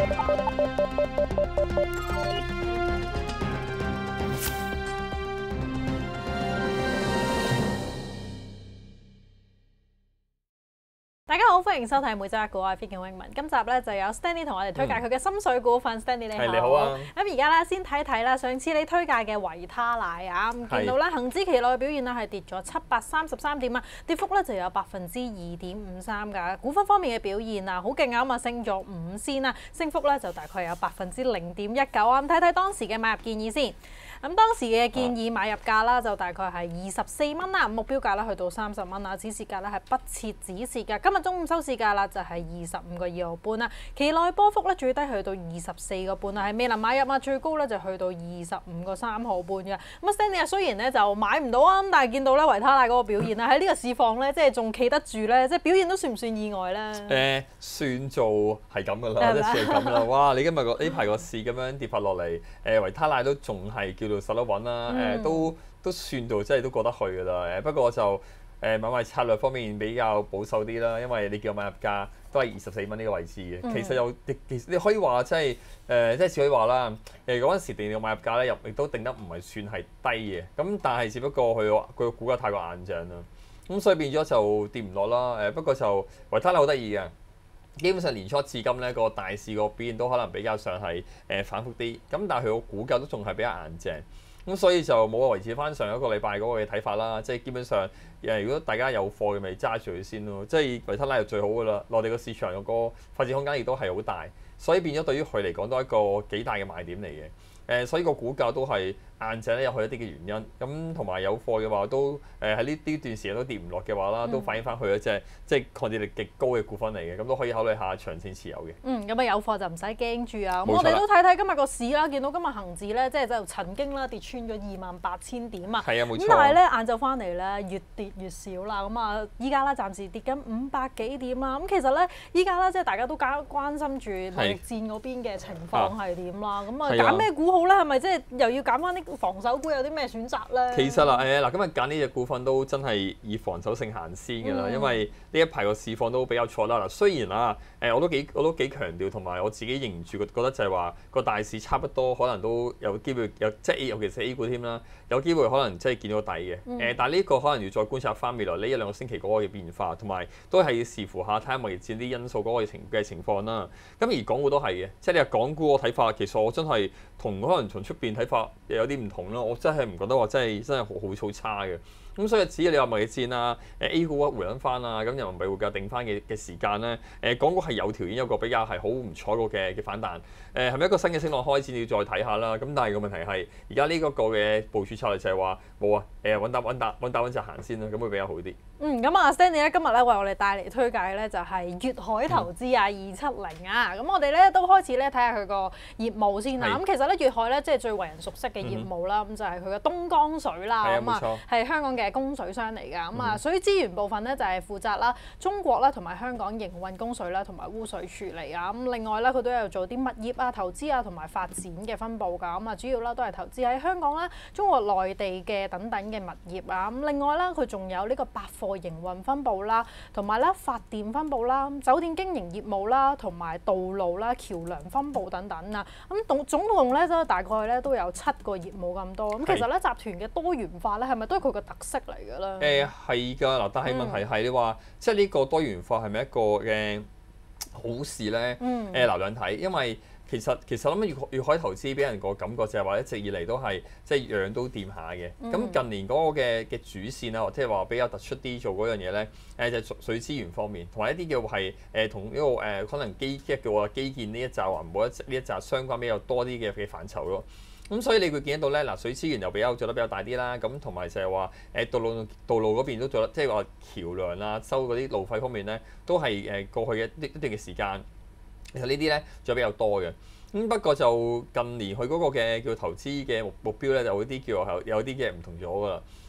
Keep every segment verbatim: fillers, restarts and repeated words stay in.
大家好，歡迎收睇每周一股，我係 Fit 嘅永文。今集咧就有 Stanley 同我哋推介佢嘅心水股份。嗯、Stanley 你好， 你好啊。 咁而家咧先睇睇啦，上次你推介嘅維他奶啊，咁見到咧恒指期內嘅表現咧係跌咗七百三十三點啊，跌幅咧就有百分之二點五三㗎。股份方面嘅表現啊，好勁啊，咁啊升咗五仙啊，升幅咧就大概有百分之零點一九啊。咁睇睇當時嘅買入建議先。咁當時嘅建議買入價啦，就大概係二十四蚊啦，目標價咧去到三十蚊啊，止蝕價咧係不設止蝕㗎。今日中午收市價啦就係二十五個二毫半啦，期內波幅咧最低去到二十四個半啊，係未能買入啊，最高咧就去到二十五個三毫半嘅。咁啊 Stanley 啊，雖然咧就買唔到啊，咁但係見到咧維他奶嗰個表現啊，喺呢個市況咧，即係仲企得住咧，即係表現都算唔算意外咧？誒、 呃，算做係咁噶啦，即係咁啦。哇！你今日個呢排個市咁樣跌法落嚟，誒、呃、維他奶都仲係叫做實得穩啦，誒、嗯呃、都都算到即係都過得去噶啦。誒不過就誒買賣策略方面比較保守啲啦，因為你叫我買入價都係二十四蚊呢個位置嘅、嗯。其實有其實你可以話即係誒，即係只可以話啦。誒嗰陣時定嘅買入價咧，又亦都定得唔係算係低嘅。咁但係只不過佢佢個股價太過硬淨啦，咁所以變咗就跌唔落啦。誒不過就維他奶好得意嘅。基本上年初至今咧，個大市個表現都可能比較上係誒、呃、反覆啲，咁但係佢個股價都仲係比較硬淨，咁所以就冇話維持翻上一個禮拜嗰個嘅睇法啦。即係基本上誒，如果大家有貨嘅，咪揸住佢先咯。即係維他奶就最好噶啦，內地個市場有個發展空間亦都係好大，所以變咗對於佢嚟講都係一個幾大嘅賣點嚟嘅。誒、呃，所以個股價都係硬淨咧，有佢一啲嘅原因。咁同埋有貨嘅話，都誒喺呢呢段時間都跌唔落嘅話啦，都反映翻佢一隻即係抗跌力極高嘅股份嚟嘅。咁都可以考慮下長線持有嘅。嗯， 咁啊有貨就唔使驚住啊。咁我哋都睇睇今日個市啦，見到今日恒指咧，即係就曾經啦跌穿咗二萬八千點啊。 係啊，冇錯。 咁但係咧晏晝翻嚟咧越跌越少啦。咁啊依家咧暫時跌緊五百幾點啦。咁其實咧依家咧即係大家都關關心住貿易戰嗰邊嘅情況係點啦。咁啊揀咩股好咧？係咪即係又要揀翻啲防守股？有啲咩選擇咧？ 其實啦，誒嗱，今日揀呢隻股份都真係以防守性行先㗎啦，嗯、因為呢一排個市況都比較錯啦。嗱，雖然啊，誒我都幾我都幾強調，同埋我自己認住覺得就係話個大市差不多，可能都有機會有即係尤其是 A 股添啦，有機會可能即係見到底嘅。誒、嗯，但係呢個可能要再觀察翻未來呢一兩個星期嗰個嘅變化，同埋都係要視乎下睇下貿易戰啲因素嗰個情嘅情況啦。咁而港股都係嘅，即係你話港股個睇法，其實我真係同可能從出邊睇法又有啲唔同啦。我真係唔覺得話真係真係好好好差嘅。咁所以只要你話貿易戰啊，誒 A 股回穩翻啊，咁人民幣匯價定翻嘅嘅時間咧，誒港股係有條件有個比較係好唔錯個嘅嘅反彈。誒係咪一個新嘅升浪開始？你要再睇下啦。咁但係個問題係而家呢個個嘅部署策略就係話冇啊，誒穩打穩打穩打穩紮行先啦，咁會比較好啲。 嗯，咁啊 Stanley 咧今日咧為我哋帶嚟推介嘅咧就係粵海投資啊二七零啊。咁我哋咧都開始咧睇下佢個業務先啦。咁其實咧粵海咧即係最為人熟悉嘅業務啦，咁、嗯、就係佢嘅東江水啦。咁啊係香港嘅供水商嚟㗎。咁啊水資源部分咧就係負責啦中國啦同埋香港營運供水啦同埋污水處理啊。咁另外咧佢都有做啲物業啊投資啊同埋發展嘅分佈㗎。咁啊主要啦都係投資喺香港啦、中國內地嘅等等嘅物業啊。咁另外啦佢仲有呢個百貨營運分佈啦，同埋咧發電分佈啦、酒店經營業務啦，同埋道路啦、橋梁分佈等等啊。咁總總共咧都大概咧都有七個業務咁多。咁其實咧集團嘅多元化咧係咪都係佢個特色嚟㗎咧？誒係㗎嗱，但係問題係你話、嗯、即係呢個多元化係咪一個嘅好事咧？誒嗱兩睇，因為其實其實諗緊粵粵海投資俾人個感覺就係話一直以嚟都係即係樣樣都掂下嘅。咁、嗯、近年嗰個嘅嘅主線啊，或者係話比較突出啲做嗰樣嘢咧，誒就係、是、水資源方面，同埋一啲叫係誒同呢個誒、呃、可能基即係叫話基建呢一紮環保一呢一紮相關比較多啲嘅嘅範疇咯。咁所以你會見得到咧，嗱水資源又比較做得比較大啲啦。咁同埋就係話誒道路道路嗰邊都做得，即係話橋梁啊、收嗰啲路費方面咧，都係誒過去嘅一一段嘅時間。其實呢啲咧仲比較多嘅。咁不過就近年佢嗰個嘅叫投資嘅目目標咧，就有啲叫有有啲嘅唔同咗㗎啦。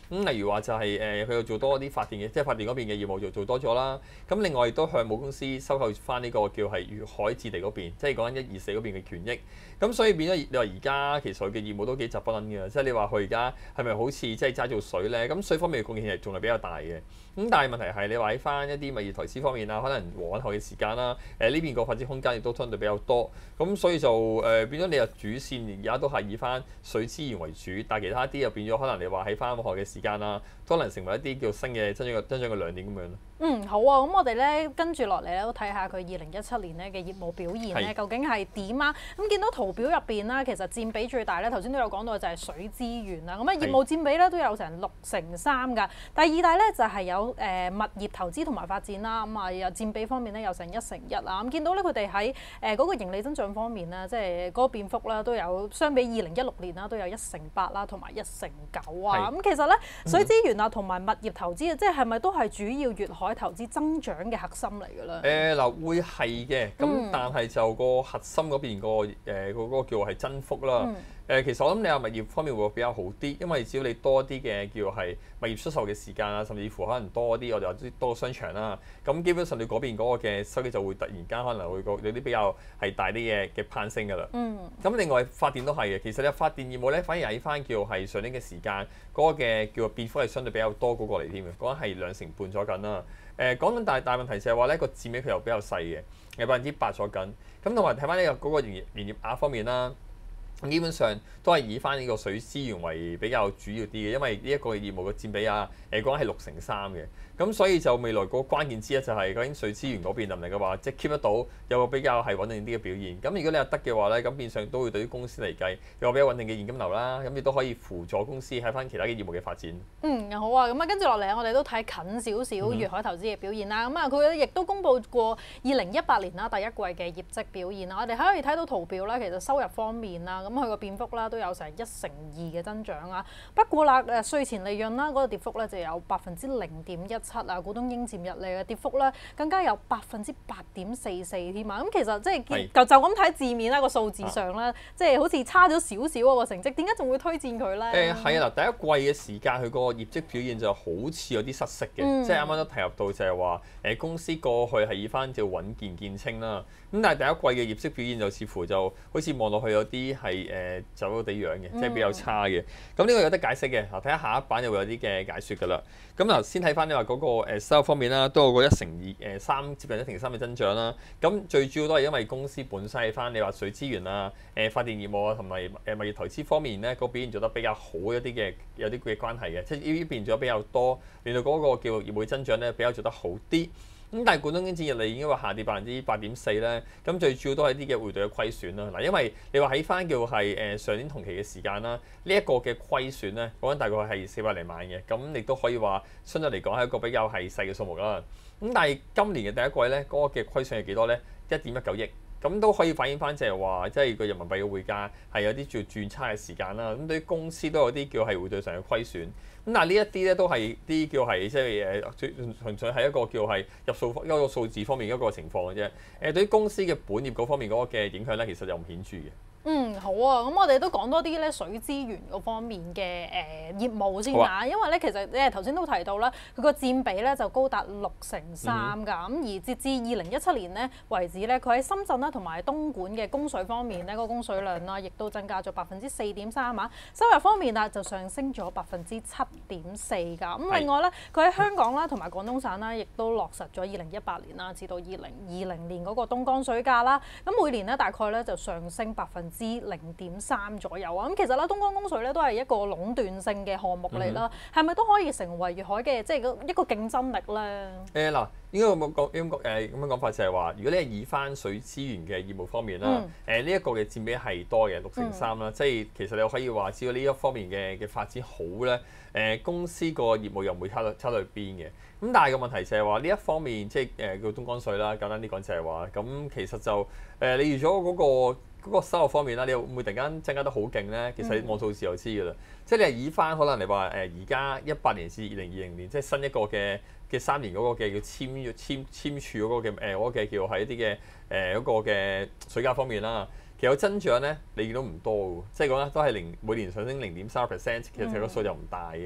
咁例如話就係誒佢又做多啲發電嘅，即係發電嗰邊嘅業務就做多咗啦。咁另外亦都向母公司收購翻呢個叫係粵海置地嗰邊，即係講緊一二四嗰邊嘅權益。咁所以變咗你話而家其實佢嘅業務都幾雜不楞嘅，即係你話佢而家係咪好似即係齋做水咧？咁水方面嘅貢獻係仲係比較大嘅。咁但係問題係你話喺翻一啲物業投資方面啊，可能往後嘅時間啦，誒呢邊個發展空間亦都相對比較多。咁所以就誒、呃、變咗你又主線而家都係以翻水資源為主，但係其他啲又變咗可能你話喺翻往後嘅時間啦，都能成為一啲叫新嘅增長嘅增長嘅亮點咁樣咯。 嗯，好啊，咁我哋咧跟住落嚟咧都睇下佢二零一七年咧嘅業務表現咧， 是究竟係點啊？咁見到圖表入邊啦，其實佔比最大咧，頭先都有講到就係水資源啦。咁啊業務佔比咧都有成六成三㗎。第二大咧就係有誒物業投資同埋發展啦。咁啊又佔比方面咧有成一成一啊。咁見到咧佢哋喺誒嗰個盈利增長方面咧，即係嗰個變幅啦，都有相比二零一六年啦，都有一成八啦，同埋一成九啊。咁其實咧水資源啊同埋物業投資啊，即係係咪都係主要粵海投資增長嘅核心嚟㗎啦？ 誒嗱、呃，會係嘅，咁、嗯、但係就個核心嗰邊個誒嗰個叫係增幅啦。誒、嗯、其實我諗你話物業方面會比較好啲，因為只要你多啲嘅叫係物業出售嘅時間啊，甚至乎可能多啲我哋話啲多個商場啦，咁基本上你嗰邊嗰個嘅收益就會突然間可能會個有啲比較係大啲嘅嘅攀升㗎啦。嗯。咁另外發電都係嘅，其實你發電業務咧反而喺翻叫係上年嘅時間嗰、那個嘅叫變幅係相對比較多嗰個嚟添嘅，講緊係兩成半咗緊啦。誒講緊大大問題就係話咧個佔比佢又比較細嘅，有百分之八咗緊。咁同埋睇翻呢個嗰個營業營業額方面啦，基本上都係以翻呢個水資源為比較主要啲嘅，因為呢一個業務嘅佔比啊，誒講緊係六成三嘅。咁所以就未來個關鍵之一就係究竟水資源嗰邊能唔能夠話即係 keep 得到有個比較係穩定啲嘅表現。咁如果你係得嘅話咧，咁變相都會對於公司嚟計有個比較穩定嘅現金流啦。咁亦都可以輔助公司喺翻其他嘅業務嘅發展。 嗯，好啊。咁啊，跟住落嚟我哋都睇近少少粵海投資嘅表現啦。咁啊、嗯，佢亦都公布過二零一八年啦第一季嘅業績表現啦。我哋可以睇到圖表啦，其實收入方面啦，咁佢個變幅啦都有成一成二嘅增長啊。不過啦，誒稅前利潤啦嗰個跌幅咧就有百分之零點一七啊，股東應佔溢利嘅跌幅咧更加有百分之八點四四添啊！咁其實即係是就就咁睇字面啦，個數字上咧，啊、即係好似差咗少少嗰個成績，點解仲會推薦佢咧？誒係啊！嗱，第一季嘅時間佢個業績表現就好似有啲失色嘅，嗯、即係啱啱都提及到就係話誒公司過去係以翻叫穩健見稱啦。咁但係第一季嘅業績表現就似乎就好似望落去有啲係誒走咗地樣嘅，即係比較差嘅。咁呢、嗯、個有得解釋嘅，嗱睇下下一版就會有啲嘅解説㗎啦。咁嗱先睇翻你話嗰個誒收入方面啦，都有個一成二誒三接近一成三嘅增長啦。咁最主要都係因為公司本身喺翻你話水資源啊、誒發電業務啊同埋誒物業投資方面咧，個表現做得比較好一啲嘅有啲嘅關係嘅，即係呢邊做得比較多，令到嗰個叫業務增長咧比較做得好啲。咁但係股東應佔溢利已經話下跌百分之八點四咧，咁最主要都係啲嘅匯兌嘅虧損啦。嗱，因為你話喺翻叫係誒上年同期嘅時間啦，呢、這、一個嘅虧損咧，講緊大概係四百零萬嘅，咁亦都可以話相對嚟講係一個比較係細嘅數目啦。咁但係今年嘅第一季咧，嗰、那個嘅虧損係幾多咧？一點一九億。咁都可以反映翻，就係話，即係個人民幣嘅匯價係有啲叫轉差嘅時間啦。咁對於公司都有啲叫係匯兌上嘅虧損。咁但係呢一啲咧都係啲叫係即係誒，純粹係一個叫係入數一個數字方面一個情況嘅啫。誒，對於公司嘅本業嗰方面嗰個嘅影響咧，其實就唔顯著嘅。 嗯，好啊，咁我哋都講多啲咧水資源嗰方面嘅誒、呃、業務先嚇，啊、因為咧其實誒頭先都提到啦，佢個佔比咧就高達六成三㗎，咁、嗯、而截至二零一七年咧為止咧，佢喺深圳啦同埋東莞嘅供水方面咧，個供水量啦亦都增加咗百分之四點三啊，收入方面啊就上升咗百分之七點四㗎，咁另外咧佢喺香港啦同埋廣東省啦，亦都落實咗二零一八年啦至到二零二零年嗰個東江水價啦，咁每年咧大概咧就上升百分之零點三左右啊！咁其實咧，東江供水咧都係一個壟斷性嘅項目嚟啦，係咪、嗯、都可以成為粵海嘅即係一個競爭力咧？誒嗱、呃，應該咁講，應該誒咁樣講法就係話，如果你係以翻水資源嘅業務方面啦，誒呢一個嘅佔比係多嘅六成三啦，即係其實你可以話，只要呢一方面嘅嘅發展好咧，誒、呃、公司個業務又唔會差到差到去邊嘅。咁但係個問題就係話呢一方面，即係誒叫東江水啦，簡單啲講就係話，咁其實就誒、呃、你預咗嗰個。嗰個收入方面啦，你會唔會突然間增加得好勁咧？其實望數字就知㗎啦。嗯、即係你係以翻可能你話誒而家一八年至二零二零年，即係新一個嘅嘅三年嗰個嘅叫簽約簽簽署嗰個嘅誒嗰個嘅叫係一啲嘅誒嗰個嘅水價方面啦。其實有增長咧，你見到唔多㗎，即係講咧都係零每年上升零點三 percent，其實個數就唔大嘅。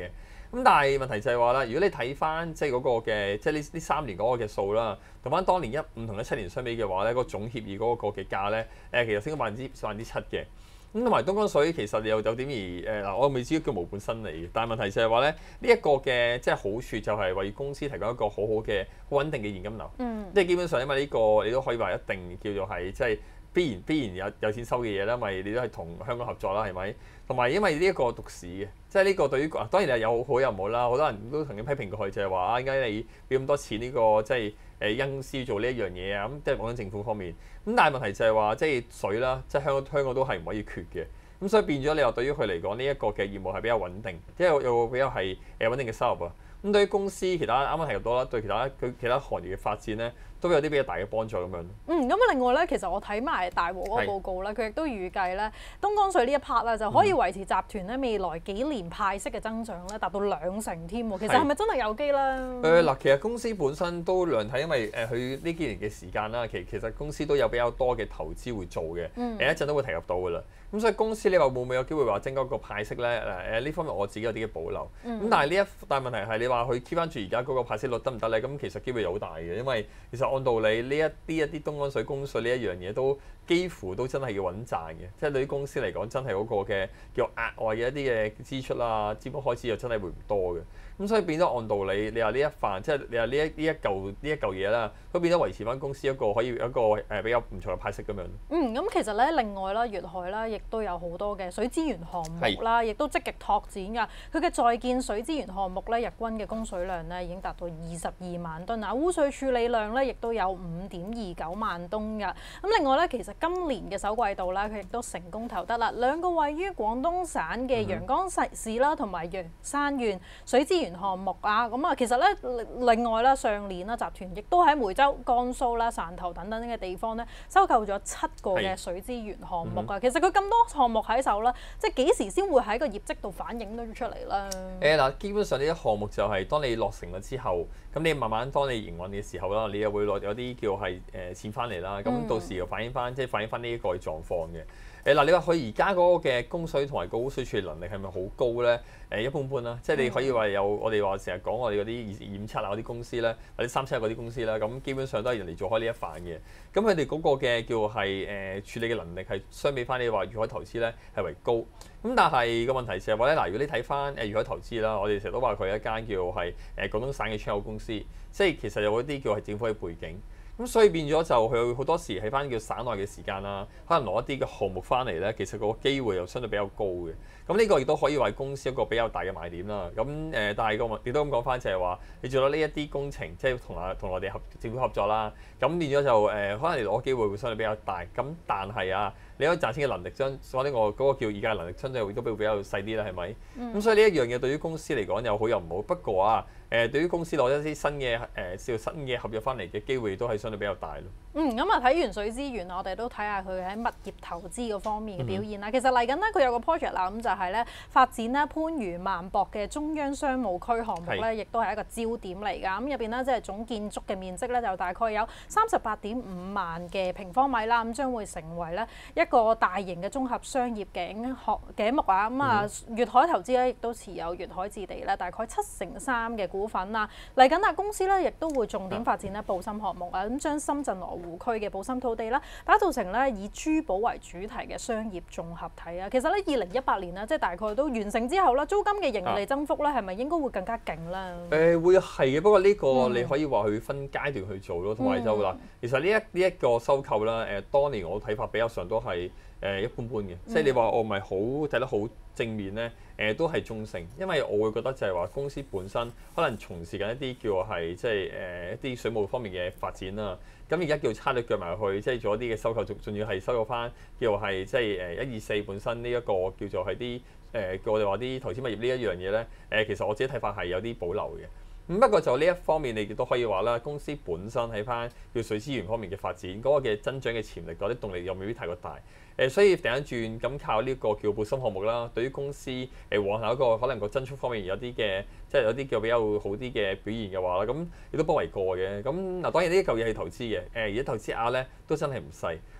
咁但係問題就係話啦，如果你睇翻即係嗰個嘅即係呢呢三年嗰個嘅數啦，同翻當年一五同一七年相比嘅話咧，個總協議嗰個嘅價咧誒其實升咗百分之百分之七嘅。咁同埋東江水其實又有點而誒嗱，我未知叫無本生利嘅，但係問題就係話咧，呢一個嘅即係好處就係為公司提供一個好好嘅好穩定嘅現金流， 嗯、 即係基本上因為呢個你都可以話一定叫做係即係必然必然有有錢收嘅嘢啦，因為你都係同香港合作啦，係咪？同埋因為呢一個獨市嘅，即係呢個對於當然係有好有唔好啦，好多人都曾經批評過佢就係話啊，點解你俾咁多錢呢、呢個即係誒公司做呢一樣嘢啊？咁即係講緊政府方面。咁但係問題就係話，即係水啦，即係香港香港都係唔可以缺嘅。咁所以變咗你話對於佢嚟講，呢、這、一個嘅業務係比較穩定，即係有有個比較係誒穩定嘅收入啊。咁對於公司其他啱啱提及到啦，對其他佢其他行業嘅發展咧，都有啲比較大嘅幫助咁樣。 嗯，咁啊另外咧，其實我睇埋大和嗰個報告咧，佢亦都預計咧，東江水呢一 part 咧就可以維持集團咧未來幾年派息嘅增長咧達到兩成添喎。其實係咪真係有機咧？ 誒嗱，其實公司本身都量睇，因為誒佢呢幾年嘅時間啦，其其實公司都有比較多嘅投資會做嘅，誒、嗯、一陣都會提及到㗎啦。咁所以公司你話會唔會有機會話增加個派息咧？誒誒呢方面我自己有啲嘅保留。咁、嗯、但係呢一但係問題係你話佢 keep 翻住而家嗰個派息率得唔得咧？咁其實機會又好大嘅，因為其實按道理呢一啲一啲東江水供水呢一樣嘢都幾乎都真係要穩賺嘅，即係對於公司嚟講真係嗰個嘅叫額外嘅一啲嘅支出啊、資本開支又真係會唔多嘅。咁所以變咗按道理，你話呢一範即係你話呢一呢一嚿呢一嚿嘢啦，都變咗維持翻公司一個可以一個誒比較唔錯嘅派息咁樣。 嗯，咁其實咧另外啦，粵海啦亦都有好多嘅水資源項目啦，亦都積極拓展㗎。佢嘅在建水資源項目咧，日均嘅供水量咧已經達到二十二萬噸啊，污水處理量咧亦都有五點二九萬噸㗎。咁另外咧，其實今年嘅首季度啦，佢亦都成功投得啦兩個位於廣東省嘅陽江市啦同埋陽山縣水資源項目啊，咁啊，其實咧另外啦，上年啦，集團亦都喺梅州、江蘇啦、汕頭等等嘅地方咧，收購咗七個嘅水資源項目啊。其實佢咁多項目喺手啦，即係幾時先會喺個業績度反映到出嚟咧？ 誒嗱，基本上呢啲項目就係當你落成咗之後，咁你慢慢當你營運嘅時候啦，你又會落有啲叫係誒錢翻嚟啦，咁、嗯、到時又反映翻，即係反映翻呢一個狀況嘅。誒嗱，你話佢而家嗰個嘅供水同埋個污水處理能力係咪好高咧？誒一般般啦，即係你可以話有我哋話成日講我哋嗰啲二五七啊嗰啲公司咧，或者三七嗰啲公司啦，咁基本上都係人哋做開呢一範嘅。咁佢哋嗰個嘅叫係誒處理嘅能力係相比翻你話粵海投資咧係為高。咁但係個問題就係話咧，嗱，如果你睇翻誒粵海投資啦，我哋成日都話佢係一間叫係誒廣東省嘅出口公司，即係其實有嗰啲叫係政府嘅背景。咁所以變咗就佢好多時喺翻叫省內嘅時間啦，可能攞一啲嘅項目翻嚟咧，其實個機會又相對比較高嘅。咁呢個亦都可以為公司一個比較大嘅賣點啦。咁誒，但係個問亦都咁講翻就係話，你做咗呢一啲工程，即係同啊同內地合政府合作啦，咁變咗就誒，可能你攞機會會相對比較大。咁但係啊，你可以賺錢嘅能力將所以呢個嗰個叫議價能力相對都比比較細啲啦，係咪？咁、嗯、所以呢一樣嘢對於公司嚟講又好又唔好。不過啊，誒對於公司攞一啲新嘅誒叫新嘅合約翻嚟嘅機會都係相對比較大咯。 嗯，咁啊睇完水資源，我哋都睇下佢喺物業投資嗰方面嘅表現啦。嗯、其實嚟緊呢，佢有個 project 啦，咁就係咧發展咧番禺萬博嘅中央商務區項目咧，亦都係一個焦點嚟㗎。咁入邊咧即係總建築嘅面積咧就大概有三十八點五萬嘅平方米啦，咁將會成為咧一個大型嘅綜合商業頸項頸目啊。咁啊，粵海投資咧亦都持有粵海置地咧大概七成三嘅股份啦。嚟緊啊，公司咧亦都會重點發展咧布心項目啊，咁將深圳羅湖區嘅布心土地啦，打造成咧以珠寶為主題嘅商業綜合體啊！其實咧，二零一八年啦，即係大概都完成之後啦，租金嘅盈利增幅咧，係咪應該會更加勁咧？誒、 呃，會係嘅，不過呢個你可以話佢分階段去做咯，同埋、嗯、就嗱，其實呢一呢一個收購啦，誒、呃，當年我睇法比較上都係。誒、呃、一般般嘅，即係你話我唔係好睇得好正面咧，誒、呃、都係中性，因為我會覺得就係話公司本身可能從事緊一啲叫係即係誒一啲水務方面嘅發展啦。咁而家叫叉隻腳埋去，即係做一啲嘅收購，仲仲要係收購翻叫係即係誒一二四本身呢一個叫做係啲誒叫我哋話啲投資物業呢一樣嘢咧。誒、呃、其實我自己睇法係有啲保留嘅。咁不過就呢一方面，你亦都可以話啦，公司本身喺翻叫水資源方面嘅發展，嗰、那個嘅增長嘅潛力或者動力又未必太過大。誒，所以突然間轉咁靠呢個叫布心項目啦，對於公司誒往後一個可能個增速方面有啲嘅，即係有啲叫比較好啲嘅表現嘅話啦，咁亦都不為過嘅。咁嗱，當然呢一嚿嘢係投資嘅，誒而家投資額咧都真係唔細。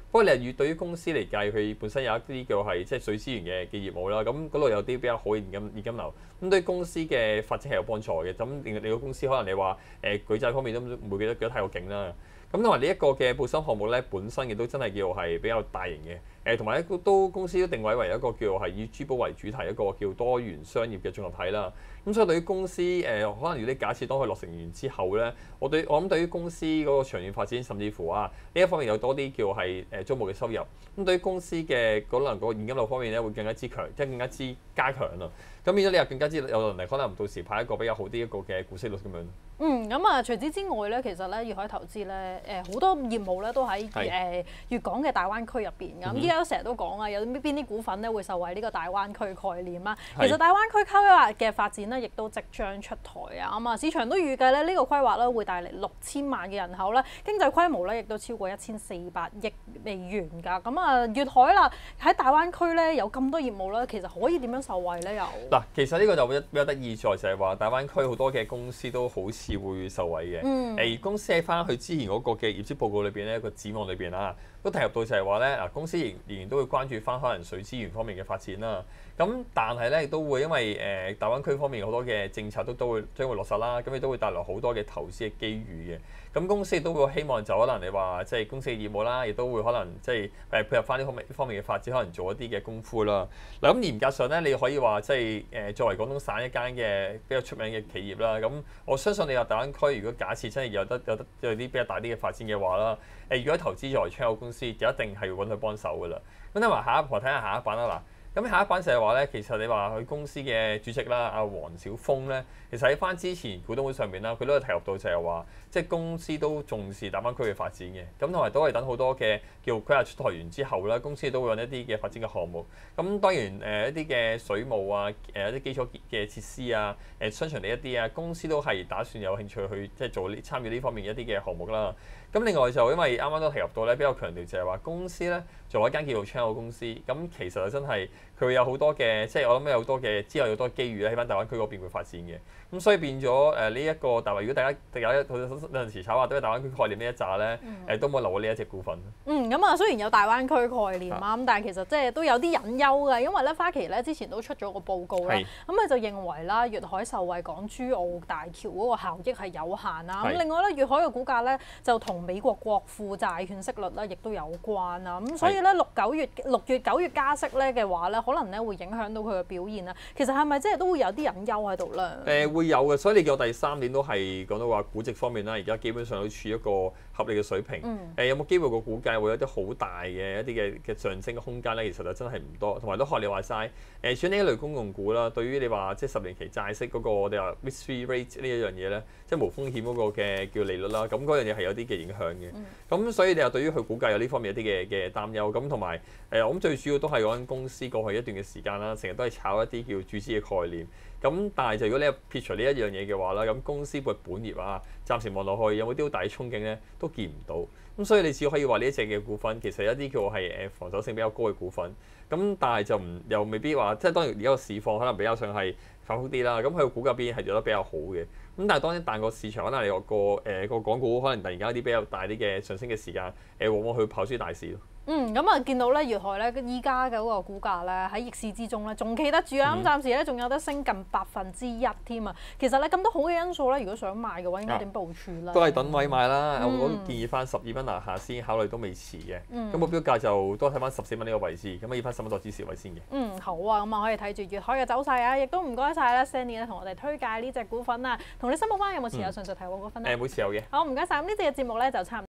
不過你係越對於公司嚟計，佢本身有一啲叫係即係水資源嘅嘅業務啦，咁嗰度有啲比較好嘅現金現金流，咁對公司嘅發展係有幫助嘅。咁令你個公司可能你話誒、呃、舉債方面都唔會記得記得太過勁啦。咁同埋呢一個嘅報薪項目咧，本身亦都真係叫係比較大型嘅，誒同埋咧都公司都定位為一個叫係以珠寶為主題一個叫多元商業嘅綜合體啦。咁所以對於公司誒、呃，可能如果你假設當佢落成完之後咧，我對我諗對於公司嗰個長遠發展，甚至乎啊呢一方面有多啲叫係誒租務嘅收入，咁對於公司嘅可能個現金流方面咧會更加之強，即係更加之加強啊。咁變咗你又更加之有能力，可能到時派一個比較好啲一個嘅股息率咁樣。 嗯，咁啊，除此之外咧，其實咧，粵海投資咧，誒好多業務咧都喺誒粵港嘅大灣區入邊㗎。咁依家都成日都講啊，有邊啲股份咧會受惠呢個大灣區概念啦。其實大灣區規劃嘅發展咧，亦都即將出台啊。咁啊，市場都預計咧呢個規劃咧會帶嚟六千萬嘅人口啦，經濟規模咧亦都超過一千四百億美元㗎。咁啊，粵海啦喺大灣區咧有咁多業務啦，其實可以點樣受惠咧？又嗱，其實呢個就比較得意在就係話大灣區好多嘅公司都好似會受惠嘅。嗯。誒，公司喺翻佢之前嗰個嘅業績報告裏邊咧，個展望裏邊啊，都提及到就係話咧，嗱，公司仍仍然都會關注翻可能水資源方面嘅發展啦。咁但係咧亦都會因為誒、呃、大灣區方面好多嘅政策都都會將會落實啦，咁亦都會帶來好多嘅投資嘅機遇嘅。咁公司亦都會希望就可能你話即係公司嘅業務啦，亦都會可能即係誒配合翻呢方面呢方面嘅發展，可能做一啲嘅功夫啦。嗱，咁嚴格上咧，你可以話即係誒作為廣東省一間嘅比較出名嘅企業啦。咁我相信你話大灣區如果假設真係有得有得有啲比較大啲嘅發展嘅話啦，誒如果投資作為窗口公司，就一定係要揾佢幫手噶啦。咁你話下一步睇下下一版啦嗱。咁下一版就係話咧，其實你話佢公司嘅主席啦，阿黃小峰咧，其實喺翻之前股東會上面啦，佢都有提及到就係話，即係公司都重視大灣區嘅發展嘅，咁同埋都係等好多嘅叫規劃出台完之後啦，公司都會揾一啲嘅發展嘅項目。咁當然誒、呃、一啲嘅水務啊，誒、呃、一啲基礎嘅設施啊，誒商場地一啲啊，公司都係打算有興趣去即係做呢參與呢方面一啲嘅項目啦。咁另外就因為啱啱都提及到咧，比較強調就係話公司咧作為一間叫做窗口公司，咁其實就真係佢會有好多嘅，即係我諗有好多嘅之後有好多機遇咧喺翻大灣區嗰邊會發展嘅。咁所以變咗誒呢一個，但係如果大家有一有陣時炒話對大灣區概念呢一紮咧，誒、嗯、都冇留過呢一隻股份。 嗯，咁啊雖然有大灣區概念啊，咁但係其實即係都有啲隱憂嘅，因為咧花旗咧之前都出咗個報告啦，咁佢就認為啦，粵海受惠港珠澳大橋嗰個效益係有限啦。咁另外咧，粵海嘅股價咧就同美國國庫債券息率咧亦都有關啊。咁所以咧六九月六月九月加息咧嘅話咧，可能咧會影響到佢嘅表現啦。其實係咪即係都會有啲隱憂喺度咧？誒、 呃、會有嘅，所以你見我第三年都係講到話估值方面啦，而家基本上都處於一個合理嘅水平。誒、嗯呃、有冇機會個股價會有啲好大嘅一啲嘅嘅上升嘅空間咧？其實就真係唔多，同埋都學你話齋誒，選呢一類公用股啦。對於你話即係十年期債息嗰、那個我哋話 risk-free rate 呢一樣嘢咧，即係無風險嗰個嘅叫利率啦。咁嗰樣嘢係有啲嘅影響嘅。咁、嗯、所以你又對於佢股價有呢方面一啲嘅嘅擔憂。咁同埋誒，我諗最主要都係講緊公司過去一段嘅時間啦，成日都係炒一啲叫注資嘅概念。咁但係就如果你撇除呢一樣嘢嘅話啦，咁公司嘅本業啊，暫時望落去有冇啲好大嘅憧憬咧，都見唔到。咁所以你只可以話呢一隻嘅股份其實有一啲叫係誒防守性比較高嘅股份。咁但係就唔又未必話，即係當然而家個市況可能比較上係反覆啲啦。咁佢個股價邊係做得比較好嘅。咁但係當一旦個市場可能你個個誒個港股可能突然間有啲比較大啲嘅上升嘅時間，誒往往去跑輸大市咯。 嗯，咁啊見到咧粵海咧依家嘅嗰個股價咧喺逆市之中咧仲企得住啊！咁、嗯、暫時咧仲有得升近百分之一添啊！其實咧咁多好嘅因素咧，如果想買嘅話，應該點部署咧？ 都係等位買啦，嗯、我都建議翻十二蚊拿下先，考慮都未遲嘅。咁、嗯、目標價就都睇翻十四蚊呢個位置，咁啊要翻十蚊作支持位先嘅。 嗯，好啊，咁啊可以睇住粵海嘅走勢啊！亦都唔該晒啦 Sandy 咧同我哋推介呢隻股份啊，同你申報翻有冇持有上述提過股份啊？ 誒冇、嗯、持有嘅。 好，唔該晒。咁呢隻嘅節目咧就差唔多。